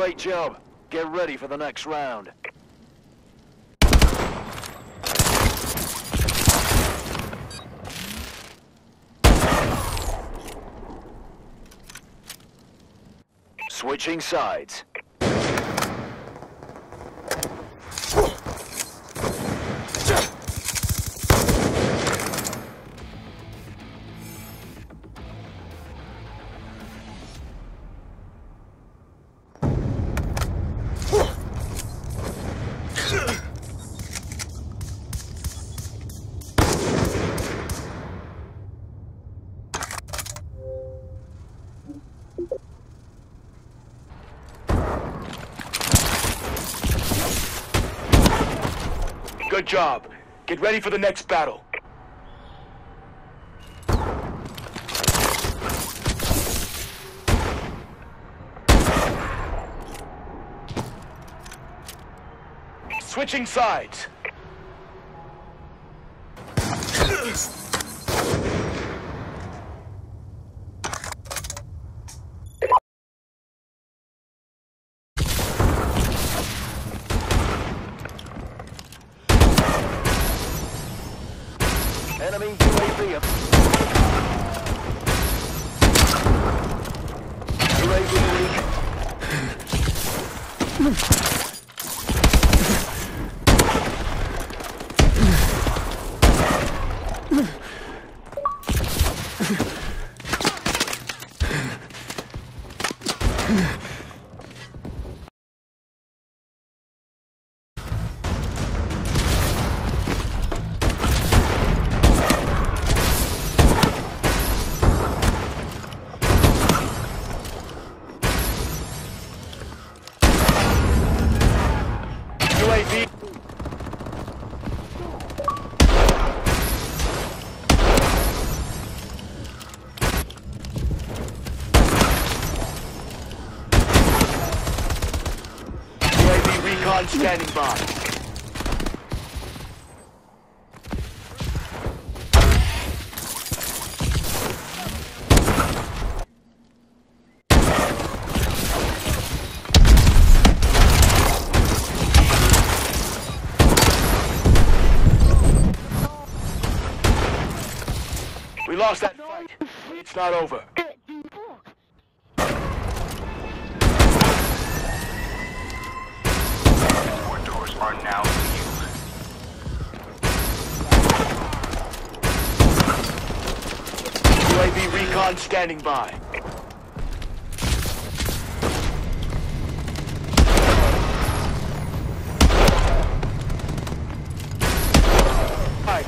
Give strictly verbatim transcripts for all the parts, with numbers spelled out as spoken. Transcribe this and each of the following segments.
Great job. Get ready for the next round. Switching sides. Good job. Get ready for the next battle. Switching sides. Enemy U A V up. U A V weak. U A V. U A V recon standing by. We lost that fight. It's not over. Transport doors are now sealed. U A V recon standing by. Hi.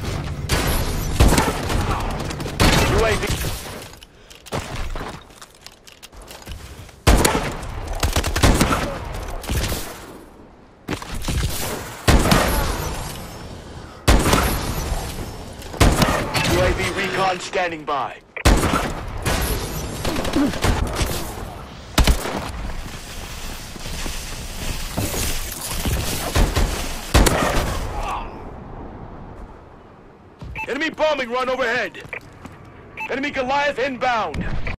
U A V. U A V recon standing by. Enemy bombing run overhead. Enemy Goliath inbound.